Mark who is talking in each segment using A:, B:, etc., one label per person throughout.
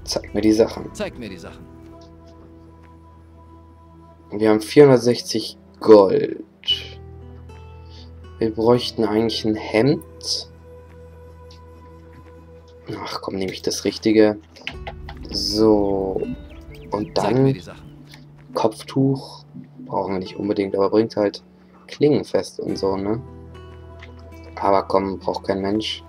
A: Zeig mir die Sachen.
B: Zeig mir die Sachen.
A: Wir haben 460 Gold. Wir bräuchten eigentlich ein Hemd. Ach komm, nehme ich das Richtige. So. Und
B: Zeig mir
A: dann
B: die Sachen.
A: Kopftuch. Brauchen wir nicht unbedingt, aber bringt halt Klingen fest und so, ne? Aber komm, braucht kein Mensch.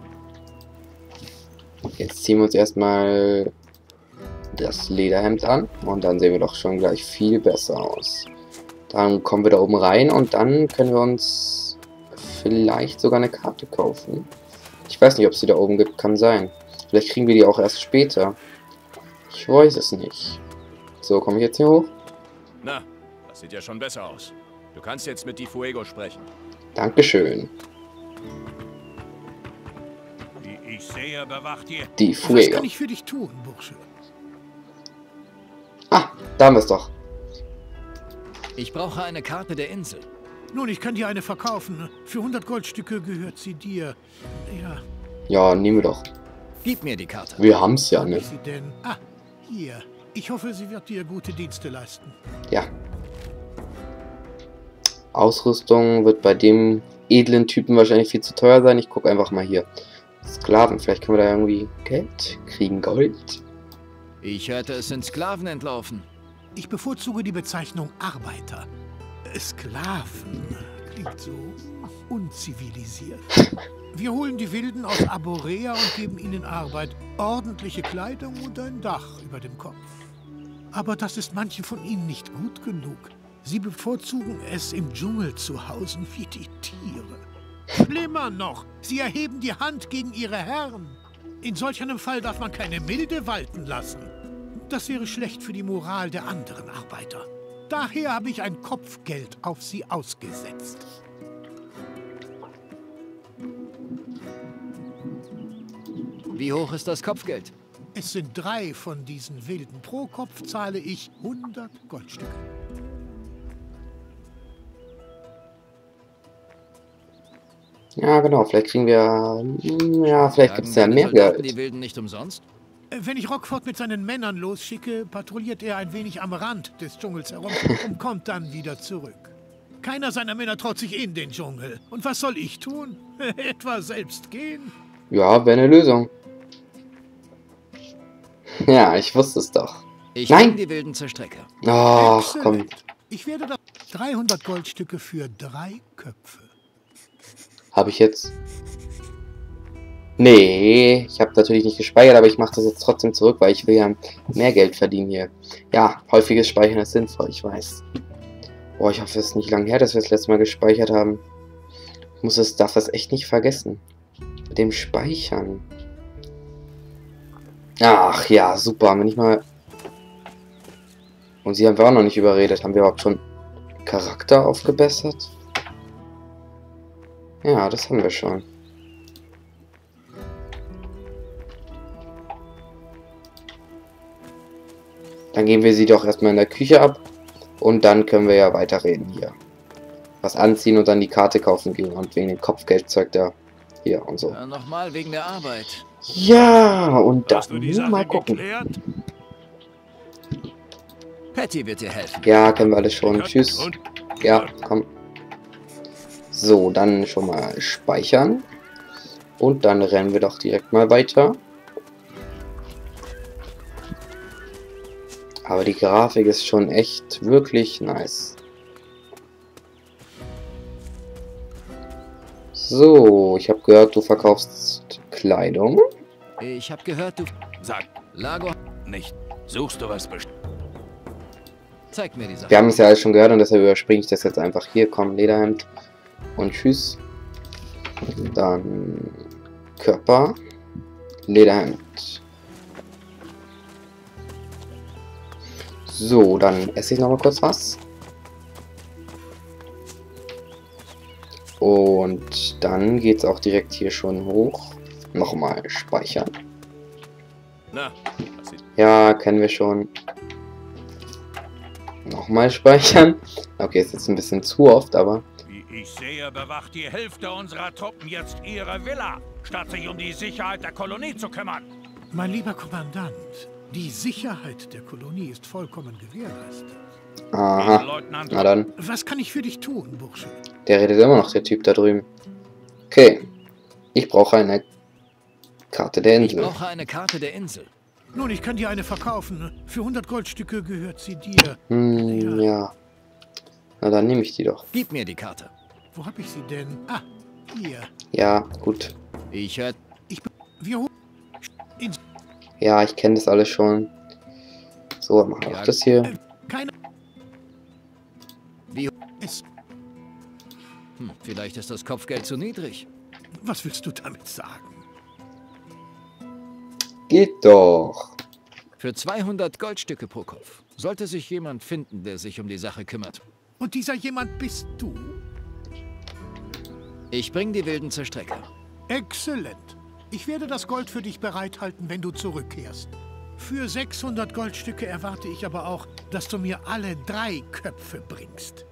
A: Jetzt ziehen wir uns erstmal das Lederhemd an und dann sehen wir doch schon gleich viel besser aus. Dann kommen wir da oben rein und dann können wir uns vielleicht sogar eine Karte kaufen. Ich weiß nicht, ob es die da oben gibt, kann sein. Vielleicht kriegen wir die auch erst später. Ich weiß es nicht. So, komme ich jetzt hier hoch?
C: Na, das sieht ja schon besser aus. Du kannst jetzt mit Di Fuego sprechen.
A: Dankeschön.
D: Wie ich sehe, bewacht ihr.
A: Di
E: Was
A: Fuego.
E: kann ich für dich tun, Bursche?
A: Ah, da haben wir es doch.
B: Ich brauche eine Karte der Insel.
E: Nun, ich kann dir eine verkaufen. Für 100 Goldstücke gehört sie dir. Ja,
A: Ja, nehmen wir doch.
B: Gib mir die Karte.
A: Wir haben es ja,
E: wo
A: ne?
E: ist sie denn? Ah, hier. Ich hoffe, sie wird dir gute Dienste leisten.
A: Ja. Ausrüstung wird bei dem edlen Typen wahrscheinlich viel zu teuer sein. Ich gucke einfach mal hier. Sklaven, vielleicht können wir da irgendwie Geld kriegen, Gold.
B: Ich hörte, es sind Sklaven entlaufen.
E: Ich bevorzuge die Bezeichnung Arbeiter. Sklaven klingt so unzivilisiert. Wir holen die Wilden aus Aborea und geben ihnen Arbeit, ordentliche Kleidung und ein Dach über dem Kopf. Aber das ist manchen von ihnen nicht gut genug. Sie bevorzugen es, im Dschungel zu hausen wie die Tiere. Schlimmer noch, sie erheben die Hand gegen ihre Herren. In solch einem Fall darf man keine Milde walten lassen. Das wäre schlecht für die Moral der anderen Arbeiter. Daher habe ich ein Kopfgeld auf sie ausgesetzt.
B: Wie hoch ist das Kopfgeld?
E: Es sind 3 von diesen Wilden. Pro Kopf zahle ich 100 Goldstücke.
A: Ja, genau, vielleicht kriegen wir... Ja, vielleicht gibt es ja
B: Jagen
A: mehr
B: deine Soldaten
A: Geld.
B: die Wilden nicht umsonst?
E: Wenn ich Rockford mit seinen Männern losschicke, patrouilliert er ein wenig am Rand des Dschungels herum und kommt dann wieder zurück. Keiner seiner Männer traut sich in den Dschungel. Und was soll ich tun? Etwa selbst gehen?
A: Ja, wäre eine Lösung. Ja, ich wusste es doch.
B: Ich
A: Nein!
B: bring die Wilden zur Strecke.
A: Ach, komm.
E: Exzellent. Ich werde da 300 Goldstücke für 3 Köpfe.
A: Habe ich jetzt... Nee, ich habe natürlich nicht gespeichert, aber ich mache das jetzt trotzdem zurück, weil ich will ja mehr Geld verdienen hier. Ja, häufiges Speichern ist sinnvoll, ich weiß. Boah, ich hoffe, es ist nicht lang her, dass wir das letzte Mal gespeichert haben. Darf das echt nicht vergessen. Mit dem Speichern. Ach ja, super, haben wir nicht mal... Und sie haben wir auch noch nicht überredet. Haben wir überhaupt schon Charakter aufgebessert? Ja, das haben wir schon. Dann geben wir sie doch erstmal in der Küche ab. Und dann können wir ja weiterreden hier. Was anziehen und dann die Karte kaufen gehen. Und wegen dem Kopfgeldzeug da. Hier und so.
B: Ja, nochmal wegen der Arbeit.
A: Ja, und
D: Hast du die
A: dann
D: Sache
A: mal gucken.
D: geklärt?
B: Patty wird dir helfen.
A: Ja, können wir alles schon. Tschüss.
D: Und?
A: Ja, komm. So, dann schon mal speichern. Und dann rennen wir doch direkt mal weiter. Aber die Grafik ist schon echt wirklich nice. So, ich habe gehört, du verkaufst Kleidung.
B: Ich habe gehört, du...
C: Sag
B: Lago...
C: nicht. Suchst du was bestimmt?
B: Zeig mir die Sache.
A: Wir haben es ja alles schon gehört und deshalb überspringe ich das jetzt einfach. Hier, komm, Lederhemd. Und tschüss. Dann Körper. Lederhemd. So, dann esse ich noch mal kurz was. Und dann geht's auch direkt hier schon hoch. Nochmal speichern.
C: Na, was sieht...
A: Ja, kennen wir schon. Nochmal speichern. Okay, ist jetzt ein bisschen zu oft, aber...
D: Wie ich sehe, bewacht die Hälfte unserer Truppen jetzt ihre Villa, statt sich um die Sicherheit der Kolonie zu kümmern.
E: Mein lieber Kommandant, die Sicherheit der Kolonie ist vollkommen gewährleistet.
A: Aha.
D: Leutnant.
A: Na dann.
E: Was kann ich für dich tun, Bursche?
A: Der redet immer noch, der Typ da drüben. Okay. Ich brauche eine Karte der
B: Ich
A: Insel.
B: brauche eine Karte der Insel.
E: Nun, ich kann dir eine verkaufen. Für 100 Goldstücke gehört sie dir.
A: Ja. Na dann nehme ich die doch.
B: Gib mir die Karte.
E: Wo hab ich sie denn? Ah, hier.
A: Ja, gut.
B: Ich hör...
E: Wir holen...
A: Ja, ich kenne das alles schon. So, machen wir
B: Ja.
A: auch das hier.
E: Keine...
B: Wie-
E: Es...
B: vielleicht ist das Kopfgeld zu niedrig.
E: Was willst du damit sagen?
A: Geht doch.
B: Für 200 Goldstücke pro Kopf sollte sich jemand finden, der sich um die Sache kümmert.
E: Und dieser jemand bist du?
B: Ich bring die Wilden zur Strecke.
E: Exzellent. Ich werde das Gold für dich bereithalten, wenn du zurückkehrst. Für 600 Goldstücke erwarte ich aber auch, dass du mir alle 3 Köpfe bringst.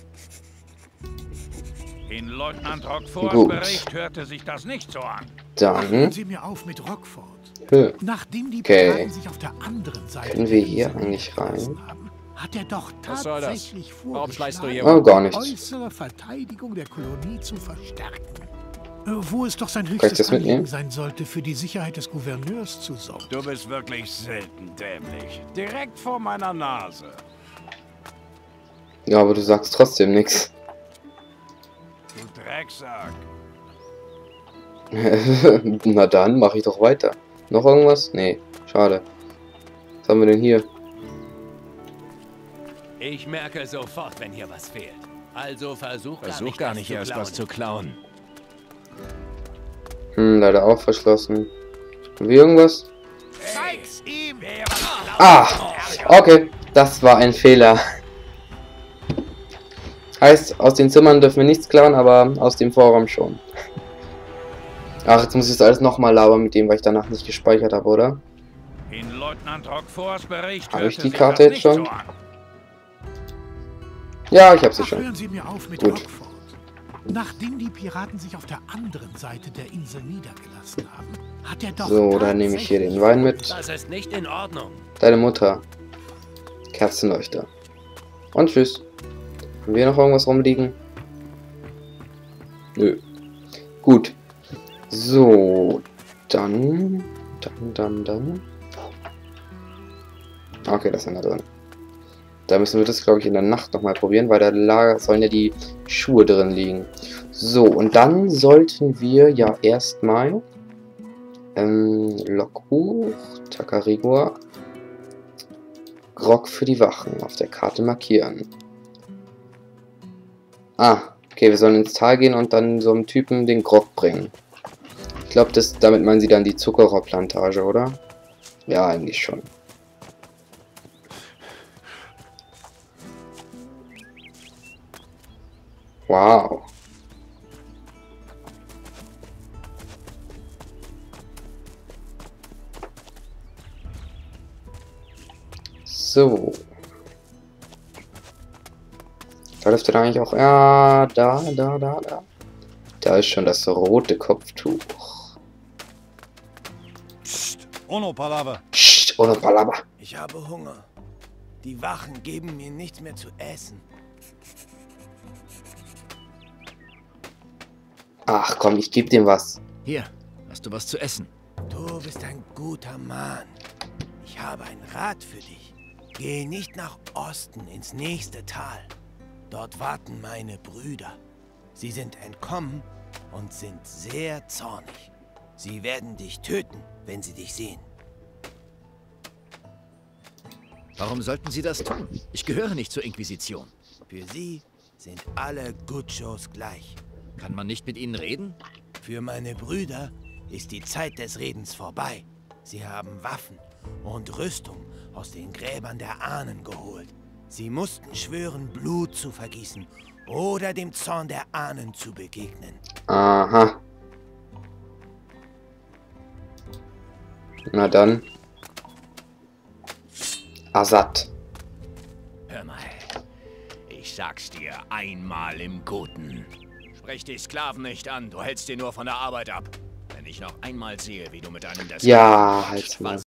D: In Leutnant Rockfords
A: Gut.
D: Bericht hörte sich das nicht so an.
E: Hören
A: Dann.
E: Sie mir auf mit Rockford. Nachdem die
A: Okay.
E: Piraten sich auf der anderen Seite
A: Können wir
E: der
A: hier
E: Insel
A: eigentlich
E: niedergelassen
A: rein?
E: haben, hat er doch
C: Was soll das?
E: tatsächlich
C: Warum schleißt du hier
E: vorgeschlagen,
A: Oh, gar nichts.
E: die äußere Verteidigung der Kolonie zu verstärken. Wo es doch sein
A: ich
E: höchstes
A: das mitnehmen?
E: Anliegen sein sollte, für die Sicherheit des Gouverneurs zu sorgen.
D: Du bist wirklich selten dämlich. Direkt vor meiner Nase.
A: Ja, aber du sagst trotzdem nichts.
D: Du Drecksack.
A: Na dann, mache ich doch weiter. Noch irgendwas? Nee, schade. Was haben wir denn hier?
F: Ich merke sofort, wenn hier was fehlt. Also versuch
C: Gar nicht erst was zu klauen.
A: Leider auch verschlossen. Haben wir irgendwas?
D: Zeig's ihm!
A: Ah! Okay, das war ein Fehler. Heißt, aus den Zimmern dürfen wir nichts klauen, aber aus dem Vorraum schon. Ach, jetzt muss ich das alles nochmal labern mit dem, weil ich danach nicht gespeichert habe, oder?
D: In Leutnant Rockfords Bericht
A: Habe ich
D: hörte
A: die
D: sich
A: Karte
D: das
A: jetzt
D: nicht
A: schon?
D: so an.
A: Ja, ich habe sie
E: Ach,
A: schon.
E: hören Sie mir auf mit
A: Gut.
E: Rockford. Nachdem die Piraten sich auf der anderen Seite der Insel niedergelassen haben, hat er doch
A: So, dann nehme ich hier den Wein mit.
F: Das ist nicht in Ordnung.
A: Deine Mutter. Kerzenleuchter. Und tschüss. Haben wir noch irgendwas rumliegen? Nö. Gut. So. Dann. Okay, das ist ja da drin. Da müssen wir das, glaube ich, in der Nacht nochmal probieren, weil da sollen ja die Schuhe drin liegen. So, und dann sollten wir ja erstmal Logbuch, Takarigua, Grog für die Wachen auf der Karte markieren. Ah, okay, wir sollen ins Tal gehen und dann so einem Typen den Grog bringen. Ich glaube, damit meinen sie dann die Zuckerrohrplantage, oder? Ja, eigentlich schon. Wow. So. Da dürfte da eigentlich auch... Ja, da. Da ist schon das rote Kopftuch.
D: Psst, ohne Palaver.
A: Psst, ohne Palaver.
F: Ich habe Hunger. Die Wachen geben mir nichts mehr zu essen.
A: Ach komm, ich geb dem was.
B: Hier, hast du was zu essen?
F: Du bist ein guter Mann. Ich habe einen Rat für dich. Geh nicht nach Osten ins nächste Tal. Dort warten meine Brüder. Sie sind entkommen und sind sehr zornig. Sie werden dich töten, wenn sie dich sehen.
B: Warum sollten sie das tun? Ich gehöre nicht zur Inquisition.
F: Für sie sind alle Gutschos gleich.
B: Kann man nicht mit ihnen reden?
F: Für meine Brüder ist die Zeit des Redens vorbei. Sie haben Waffen und Rüstung aus den Gräbern der Ahnen geholt. Sie mussten schwören, Blut zu vergießen oder dem Zorn der Ahnen zu begegnen.
A: Aha. Na dann. Assad.
C: Hör mal. Ich sag's dir einmal im Guten. Sprech die Sklaven nicht an, du hältst dir nur von der Arbeit ab. Wenn ich noch einmal sehe, wie du mit einem
A: Ja, halt's mal.